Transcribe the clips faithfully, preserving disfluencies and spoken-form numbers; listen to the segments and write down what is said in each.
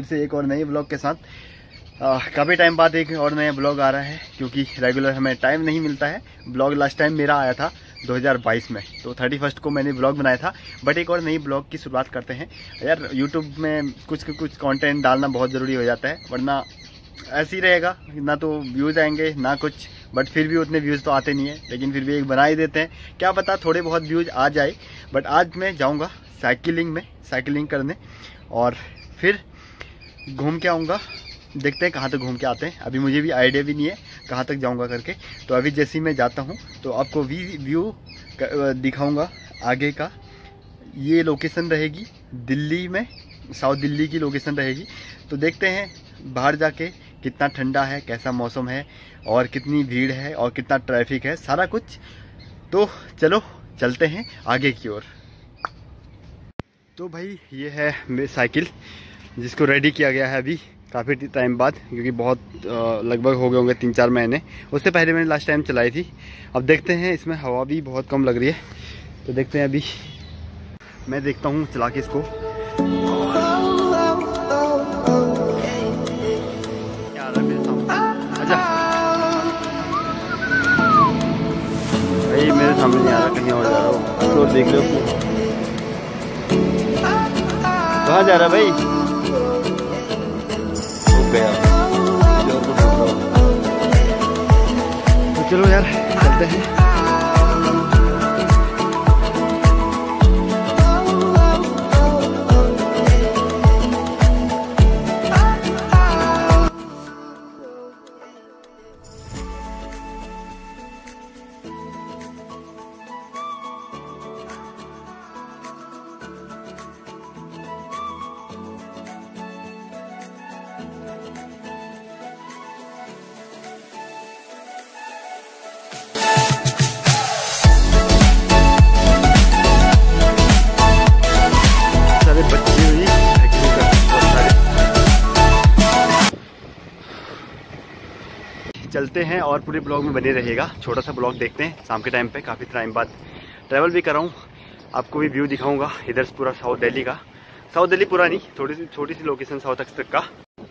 से एक और नए ब्लॉग के साथ। काफ़ी टाइम बाद एक और नया ब्लॉग आ रहा है, क्योंकि रेगुलर हमें टाइम नहीं मिलता है। ब्लॉग लास्ट टाइम मेरा आया था दो हज़ार बाईस में, तो थर्टी फर्स्ट को मैंने ब्लॉग बनाया था। बट एक और नई ब्लॉग की शुरुआत करते हैं यार। यूट्यूब में कुछ कुछ कंटेंट डालना बहुत ज़रूरी हो जाता है, वरना ऐसे ही रहेगा, ना तो व्यूज़ आएंगे ना कुछ। बट फिर भी उतने व्यूज़ तो आते नहीं है, लेकिन फिर भी एक बना ही देते हैं। क्या पता थोड़े बहुत व्यूज़ आ जाए। बट आज मैं जाऊंगा साइकिलिंग में, साइकिलिंग करने, और फिर घूम के आऊँगा। देखते हैं कहाँ तक घूम के आते हैं। अभी मुझे भी आइडिया भी नहीं है कहाँ तक जाऊँगा करके। तो अभी जैसे ही मैं जाता हूँ तो आपको भी व्यू दिखाऊँगा आगे का। ये लोकेशन रहेगी दिल्ली में, साउथ दिल्ली की लोकेशन रहेगी। तो देखते हैं बाहर जाके कितना ठंडा है, कैसा मौसम है, और कितनी भीड़ है, और कितना ट्रैफिक है, सारा कुछ। तो चलो चलते हैं आगे की ओर। तो भाई ये है मेरी साइकिल, जिसको रेडी किया गया है अभी काफ़ी टाइम बाद, क्योंकि बहुत लगभग हो गए होंगे तीन चार महीने। उससे पहले मैंने लास्ट टाइम चलाई थी। अब देखते हैं, इसमें हवा भी बहुत कम लग रही है, तो देखते हैं। अभी मैं देखता हूँ चला के इसको। अच्छा भाई मेरे सामने नहीं आ रहा, कहीं और जा रहा हूँ। तो देख लो कहाँ जा रहा भाई? गया। तो चलो यार चलते हैं। चलते हैं और पूरे ब्लॉग में बने रहिएगा। छोटा सा ब्लॉग देखते हैं शाम के टाइम पे। काफ़ी टाइम बाद ट्रैवल भी कर रहा हूँ, आपको भी व्यू दिखाऊंगा इधर पूरा साउथ दिल्ली का। साउथ दिल्ली पूरा नहीं, थोड़ी सी छोटी सी लोकेशन साउथ तक का।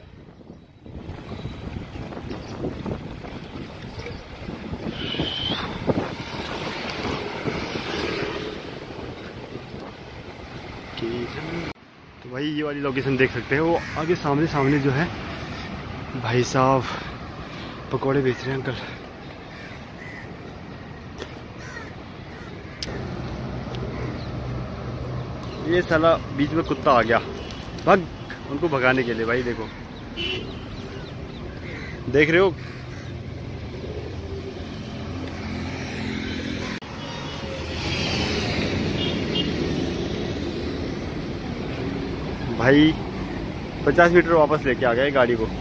तो भाई ये वाली लोकेशन देख सकते हैं, वो आगे सामने सामने जो है भाई साहब पकौड़े बेच रहे हैं अंकल। ये साला बीच में कुत्ता आ गया, भाग उनको भगाने के लिए। भाई देखो, देख रहे हो? भाई पचास मीटर वापस लेके आ गए गाड़ी को।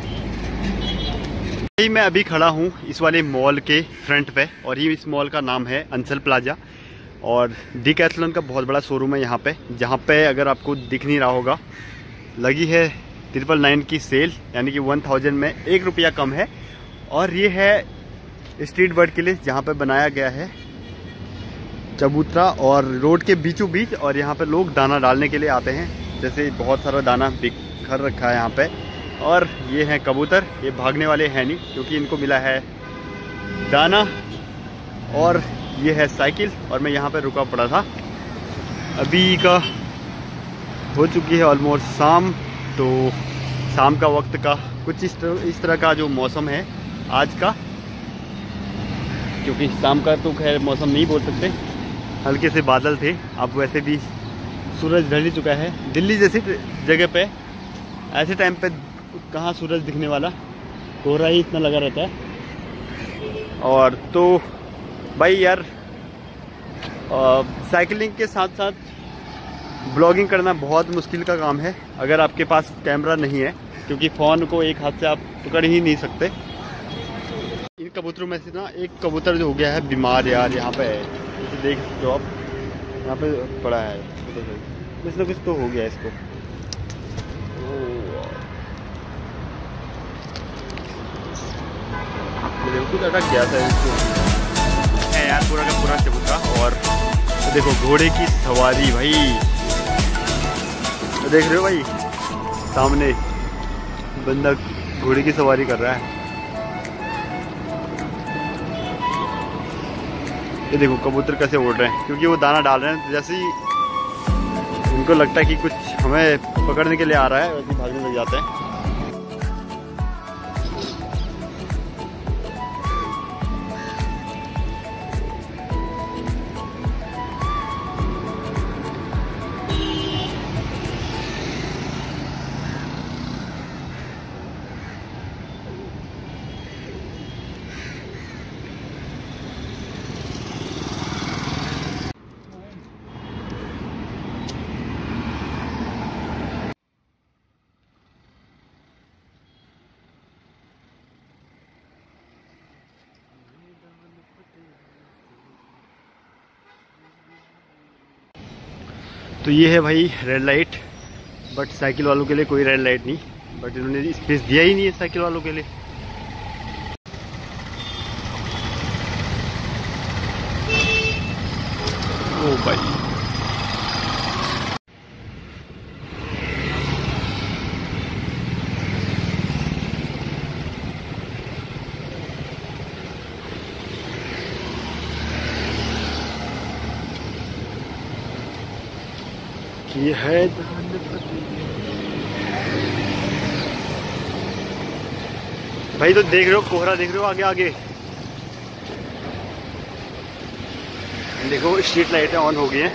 मैं अभी खड़ा हूँ इस वाले मॉल के फ्रंट पे, और ये इस मॉल का नाम है अंचल प्लाजा। और डिकैथलॉन का बहुत बड़ा शोरूम है यहाँ पे, जहाँ पे अगर आपको दिख नहीं रहा होगा, लगी है ट्रिपल नाइन की सेल, यानी कि वन थाउजेंड में एक रुपया कम है। और ये है स्ट्रीट वर्ड के लिए, जहाँ पे बनाया गया है चबूतरा और रोड के बीचों बीच। और यहाँ पे लोग दाना डालने के लिए आते हैं, जैसे बहुत सारा दाना बिखर रखा है यहाँ पे। और ये हैं कबूतर, ये भागने वाले हैं नहीं, क्योंकि इनको मिला है दाना। और ये है साइकिल, और मैं यहाँ पे रुका पड़ा था। अभी का हो चुकी है ऑलमोस्ट शाम, तो शाम का वक्त का कुछ इस तरह इस तरह का जो मौसम है आज का, क्योंकि शाम का तो खैर मौसम नहीं बोल सकते, हल्के से बादल थे। अब वैसे भी सूरज ढल ही चुका है। दिल्ली जैसी जगह पे ऐसे टाइम पे कहाँ सूरज दिखने वाला, कोहरा ही इतना लगा रहता है। और तो भाई यार साइकिलिंग के साथ साथ ब्लॉगिंग करना बहुत मुश्किल का काम है, अगर आपके पास कैमरा नहीं है, क्योंकि फ़ोन को एक हाथ से आप पकड़ ही नहीं सकते। इन कबूतरों में से ना एक कबूतर जो हो गया है बीमार यार, यहाँ पे है, तो देख सकते हो आप, यहाँ पे पड़ा है, कुछ ना कुछ तो हो गया इसको। कुछ अटक गया था इसको है यार, पूरा का पूरा चबूतरा। और देखो घोड़े की सवारी भाई, तो देख रहे हो भाई, सामने बंदा घोड़े की सवारी कर रहा है। ये देखो कबूतर कैसे उड़ रहे हैं, क्योंकि वो दाना डाल रहे हैं। जैसे ही उनको लगता है कि कुछ हमें पकड़ने के लिए आ रहा है, वैसे भागने लग जाते हैं। तो ये है भाई रेड लाइट, बट साइकिल वालों के लिए कोई रेड लाइट नहीं, बट इन्होंने स्पेस दिया ही नहीं है साइकिल वालों के लिए। ओ भाई ये है भाई, तो देख रहे हो कोहरा, देख रहे हो आगे आगे देखो स्ट्रीट लाइटें ऑन हो गई हैं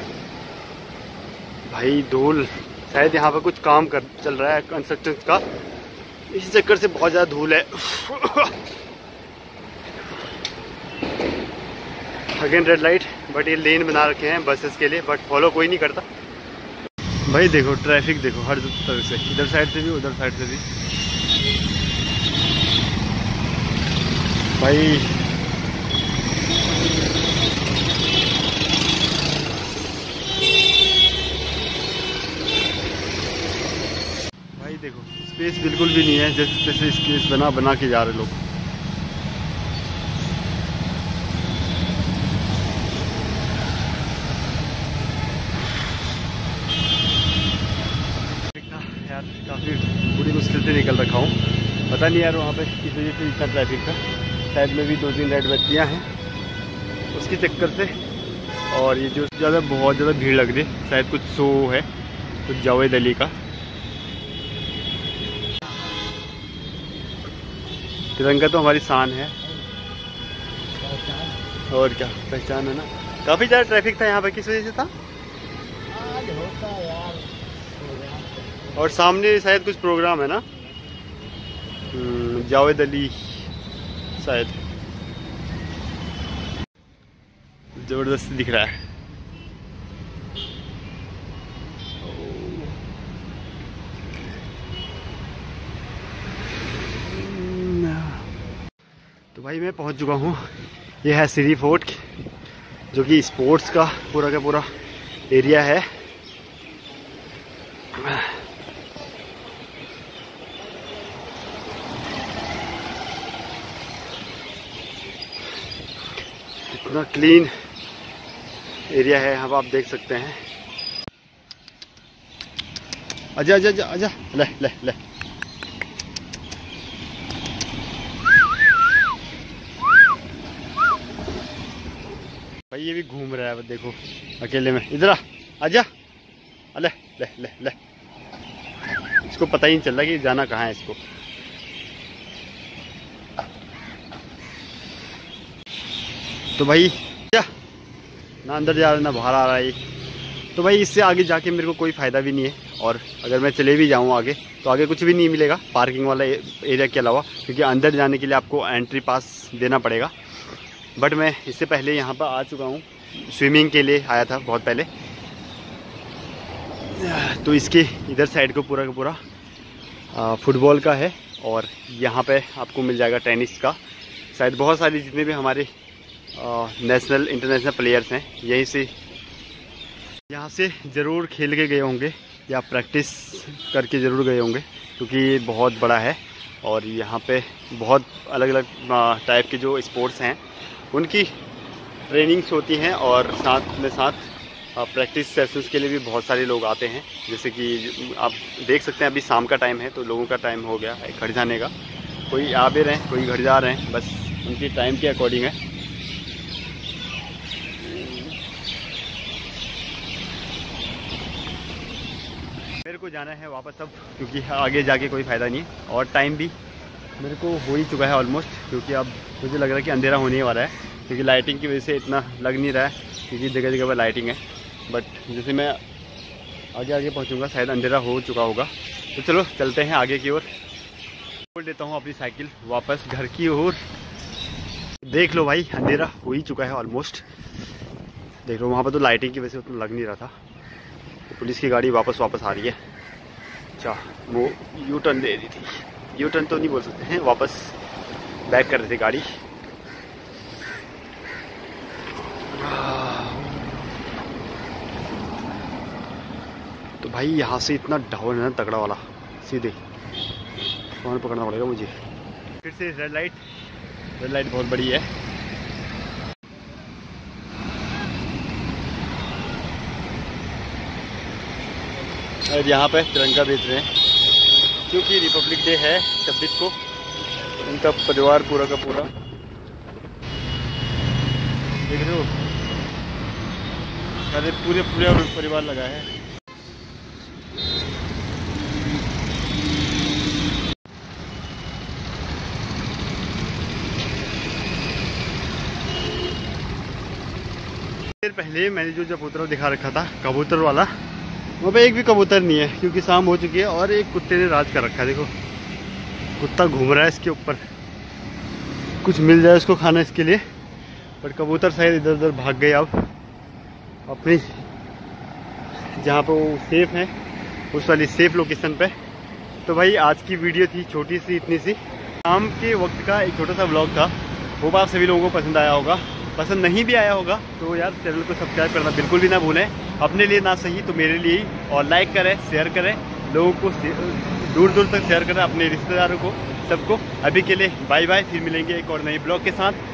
भाई। धूल, शायद यहाँ पे कुछ काम कर चल रहा है कंस्ट्रक्शन का, इस चक्कर से बहुत ज्यादा धूल है। अगेन रेड लाइट, बट ये लेन बना रखे हैं बसेस के लिए, बट फॉलो कोई नहीं करता भाई। देखो ट्रैफिक देखो हर तरफ से, इधर साइड से भी उधर साइड से भी भाई। भाई देखो स्पेस बिल्कुल भी नहीं है, जैसे जैसे स्पेस बना बना के जा रहे लोग। यार काफ़ी बड़ी मुश्किल से निकल रखा हूँ, पता नहीं यार वहाँ पे किस वजह से इतना ट्रैफिक था। साइड में भी दो तीन रेड बत्तियाँ हैं, उसके चक्कर से। और ये जो ज़्यादा बहुत ज़्यादा भीड़ लग रही है, शायद कुछ शो है कुछ जावेद अली का। तिरंगा तो हमारी शान है, और क्या पहचान है ना। काफ़ी ज़्यादा ट्रैफिक था यहाँ पे, किस वजह से था? और सामने शायद कुछ प्रोग्राम है ना, जावेद अली शायद, जबरदस्त दिख रहा है। तो भाई मैं पहुंच चुका हूँ, यह है सिरी फोर्ट, जो कि स्पोर्ट्स का पूरा का पूरा एरिया है। इतना क्लीन एरिया है, अब आप देख सकते हैं। आजा आजा आजा आजा, ले ले ले। भाई ये भी घूम रहा है, देखो अकेले में। इधर आ, आजा, ले ले ले ले। इसको पता ही नहीं चल रहा कि जाना कहाँ है इसको। तो भाई क्या ना अंदर जा रहा है ना बाहर आ रहा है। तो भाई इससे आगे जाके मेरे को कोई फ़ायदा भी नहीं है, और अगर मैं चले भी जाऊँ आगे तो आगे कुछ भी नहीं मिलेगा पार्किंग वाला एरिया के अलावा, क्योंकि अंदर जाने के लिए आपको एंट्री पास देना पड़ेगा। बट मैं इससे पहले यहाँ पर आ चुका हूँ, स्विमिंग के लिए आया था बहुत पहले। तो इसके इधर साइड को पूरा का पूरा फुटबॉल का है, और यहाँ पे आपको मिल जाएगा टेनिस का। शायद बहुत सारे जितने भी हमारे नेशनल इंटरनेशनल प्लेयर्स हैं यहीं से यहाँ से ज़रूर खेल के गए होंगे या प्रैक्टिस करके ज़रूर गए होंगे, क्योंकि ये बहुत बड़ा है और यहाँ पे बहुत अलग अलग टाइप के जो स्पोर्ट्स हैं उनकी ट्रेनिंग्स होती हैं, और साथ में साथ प्रैक्टिस सेशंस के लिए भी बहुत सारे लोग आते हैं। जैसे कि आप देख सकते हैं अभी शाम का टाइम है तो लोगों का टाइम हो गया है घर जाने का। कोई आ भी रहे हैं, कोई घर जा रहे हैं, बस उनकी टाइम के अकॉर्डिंग है। मेरे को जाना है वापस अब, क्योंकि आगे जाके कोई फ़ायदा नहीं है और टाइम भी मेरे को हो ही चुका है ऑलमोस्ट, क्योंकि अब मुझे लग रहा है कि अंधेरा होने वाला है, क्योंकि लाइटिंग की वजह से इतना लग नहीं रहा है, क्योंकि जगह जगह पर लाइटिंग है। बट जैसे मैं आगे आगे पहुंचूंगा शायद अंधेरा हो चुका होगा। तो चलो चलते हैं आगे की ओर। खोल देता हूँ अपनी साइकिल वापस घर की ओर। देख लो भाई, अंधेरा हो ही चुका है ऑलमोस्ट। देख लो वहाँ पर तो लाइटिंग की वजह से उतना लग नहीं रहा था। तो पुलिस की गाड़ी वापस वापस आ रही है। अच्छा, वो यू टर्न दे रही थी, यू टर्न तो नहीं बोल सकते हैं, वापस बैक कर रही थी गाड़ी। तो भाई यहाँ से इतना डाउन है ना तगड़ा वाला, सीधे फोन पकड़ना पड़ेगा मुझे। फिर से रेड लाइट, रेड लाइट बहुत बड़ी है। और यहाँ पे तिरंगा बेच रहे हैं, क्योंकि रिपब्लिक डे है छब्बीस को। उनका परिवार पूरा का पूरा, देख रहे हो, अरे पूरे पूरे परिवार लगा है। देर पहले मैंने जो कबूतर दिखा रखा था कबूतर वाला, वहाँ पे एक भी कबूतर नहीं है, क्योंकि शाम हो चुकी है और एक कुत्ते ने राज कर रखा है। देखो कुत्ता घूम रहा है इसके ऊपर, कुछ मिल जाए उसको खाना इसके लिए। पर कबूतर शायद इधर उधर भाग गए अब अपनी जहाँ पे वो सेफ है, उस वाली सेफ लोकेशन पे। तो भाई आज की वीडियो थी छोटी सी, इतनी सी शाम के वक्त का एक छोटा सा व्लॉग था। वो आप सभी लोगों को पसंद आया होगा। पसंद नहीं भी आया होगा तो यार चैनल को सब्सक्राइब करना बिल्कुल भी ना भूलें, अपने लिए ना सही तो मेरे लिए ही। और लाइक करें, शेयर करें, लोगों को दूर दूर तक शेयर करें, अपने रिश्तेदारों को, सबको। अभी के लिए बाय बाय, फिर मिलेंगे एक और नए ब्लॉग के साथ।